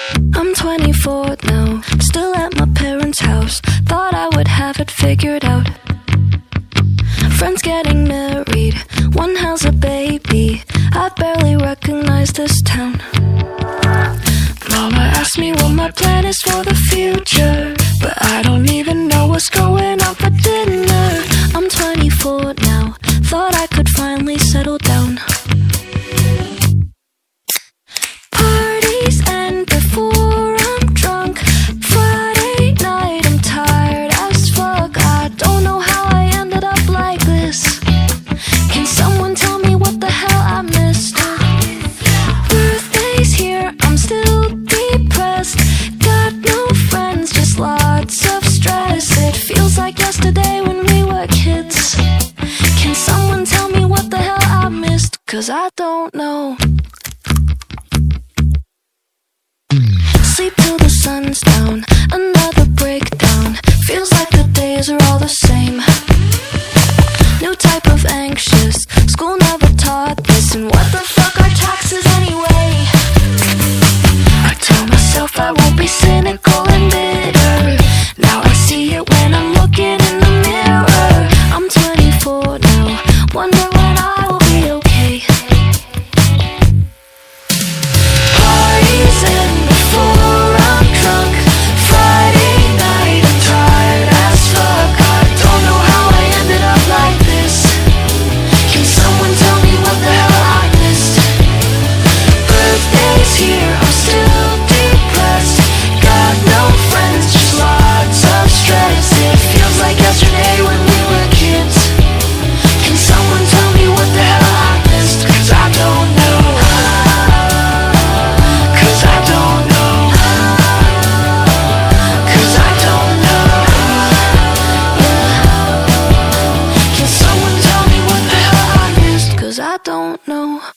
I'm 24 now, still at my parents' house. Thought I would have it figured out. Friends getting married, one has a baby. I barely recognize this town. Mama asked me what my plan is for the future, but I don't even know what's going on for dinner. I'm 24 now, thought I could finally settle down. Parties end before I'm drunk. Friday night I'm tired as fuck. I don't know how I ended up like this. Can someone tell me what the hell I missed? Birthday's here, I'm still depressed. Got no friends, just lots of stress. It feels like yesterday when we were kids. Can someone tell me what the hell I missed? 'Cause I don't know. Sleep till the sun's down, another breakdown. Feels like the days are all the same. New type of anxious, school never taught this. And what the fuck are taxes anyway? I tell myself I won't be cynical and bitter. Now I see it when I'm looking in the mirror. I'm 24 now, wonder when I will be okay. Parties in before I'm drunk. Friday night I'm tired as fuck. I don't know how I ended up like this. Can someone tell me what the hell I missed? Birthday's here, I'm still depressed. Got no friends, just lots of stress. It feels like yesterday when we were kids. Can someone tell me what the hell I missed? 'Cause I don't know. 'Cause I don't know. 'Cause I don't know. Yeah. Can someone tell me what the hell I missed? 'Cause I don't know.